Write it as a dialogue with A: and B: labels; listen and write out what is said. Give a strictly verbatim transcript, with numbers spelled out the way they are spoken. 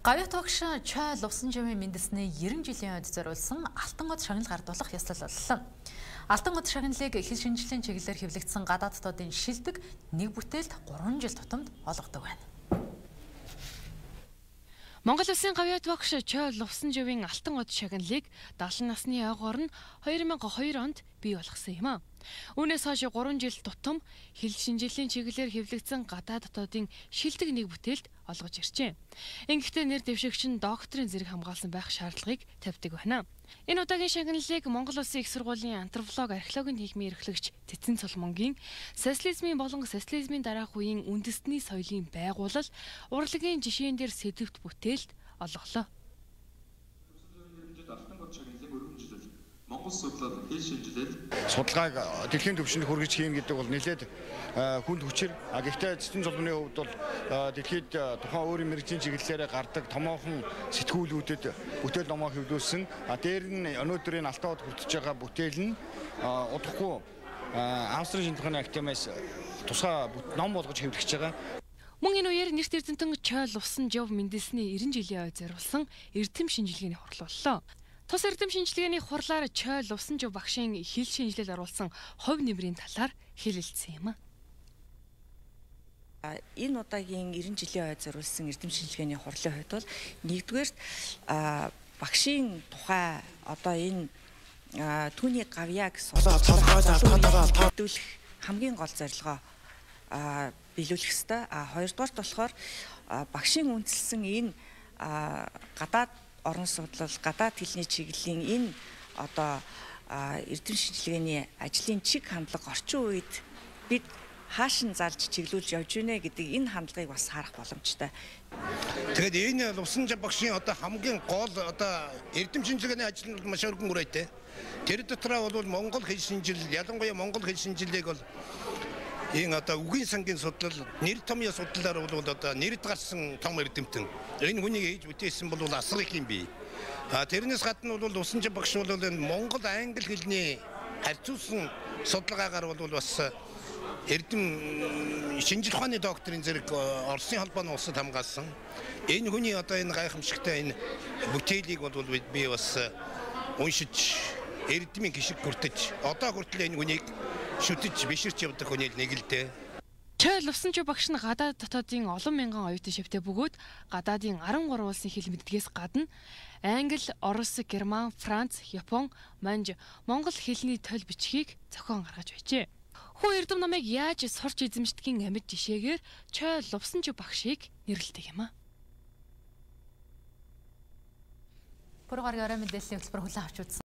A: Гавьяат багш Чой Лувсанжавын мэндэлсний ерөн жилийн ойд зориулсан Алтан гот шагнал гардуулах ёслол боллоо. Алтан гот шагналыг хил шинжлэлийн чиглэлээр хэвлэгдсэн гадаад дотоодын шилдэг нэг бүтээлд гурван жил тутамд олгодог байна. Монгол Улсын гавьяат багш Чой Лувсанжавын Алтан гот шагналыг дагалан насны ойгоор нь хоёр мянга хоёр онд бий болгосон юм а. Үүнээс хойш гурван жил тутам хил шинжлэлийн чиглэлээр хэвлэгдсэн гадаад дотоодын шилдэг нэг бүтээлд олгож иржээ. Ингэхдээ нэр дэвшигч нь докторийн зэрэг хамгаалсан байх шаардлагыг тавьдаг байна. Энэ удаагийн шагналыг Монгол Улсын их сургуулийн антрополог археологийн нийгмийн эрхлэгч Цэцэн Цулмонгийн социализмын болон социализмын дараах үеийн үндэсний соёлын байгуулал урлагийн жишээн дээр сэдвт бүтээлд олголоо.
B: Монгол судлал хэл шинжилэл
C: судалгааг дэлхийн түвшинд хүргэж хийн гэдэг бол нэлээд хүнд хүчээр. А гэхдээ Цэцэн Цулмны хувьд бол дэлхийд тухайн өөрийн мэргэжлийн чиглэлээр гардаг томоохон сэтгүүлүүдэд бүтээл номоо хэвлүүлсэн. А дээр нь өнөөдөр энэ Алтан гот хүртэж байгаа бүтээл нь удахгүй Австрийн шинжлэх ухааны академиас тусгай ном болгож хэвлэгдэж байгаа.
A: Мөн энэ үеэр нэрт эрдэмтэн Чой Лувсанжав мэндэлсний ерөн жилийн ой зориулсан эрдэм шинжилгээний хурал боллоо. Тус эрдэм шинжилгээний хурлаар Чой Лувсанжав багшийн хил шинжилэл оруулсан хувь нэмрийн талаар хэлэлцсэн юм а.
D: Энэ удаагийн ерөн жилийн ой зориулсан эрдэм шинжилгээний хурлын хувьд бол нэгдүгээр багшийн тухай одоо энэ түүний гавьяаг хэвлүүлэх хамгийн гол зорилгоо биелүүлэх ёстой. А хоёрдугаарт болохоор багшийн үндэслэн энэ гадаад орон судлал, гадаад хэлний чиглэлийн энэ одоо эрдэм шинжилгээний ажлын чиг хандлага орчин үед бид хаашин залж чиглүүлж явж гинэ гэдэг энэ хандлагыг бас харах боломжтой.
E: Тэгээд энэ Лувсанжав багшийн одоо хамгийн гол одоо эрдэм шинжилгээний ажил нь маш өргөн үрээтэй. Тэр дотроо бол Монгол хэл шинжилэл, ялангуяа Монгол хэл шинжилгээг бол энэ одоо үгийн сангийн судлал, нэр томьёо судлалаар бол одоо нэрд гарсан том эрдэмтэн. Энэ хүнийг ээж бүтээсэн бол асар их юм бий. А тэрнээс гадна бол Лувсанжав багш бол энэ Монгол англи хэлний харьцуулсан судалгаагаар бол бас эрдэм шинжлэх ухааны докторийн зэрэг Оросын холбооны улсад хамгаалсан. Энэ хүний одоо энэ гайхамшигтай энэ бүтээлийг бол би бас уншиж эрдмийн гişиг хүртэж одоо хүртэл энэ хүнийг шүтэж биширч явдаг хүний нэг л дээ.
A: Чой Лувсанжав багш нь гадаад дотоодын олон мянган оюутан шивтэй бөгөөд гадаадын арван гурван улсын хэл мэддгээс гадна англи, орос, герман, франц, япон, манж, монгол хэлний тойл бичгийг зохион гаргаж байжээ. Хүн эрдэм намыг яаж сурч эзэмшдгийн амьд жишээгээр Чой Лувсанжав багшийг нэрлэдэг юм а. Пүрэгээр орой мэдээллийн хөтөлбөр хүлээн авч үзсэн.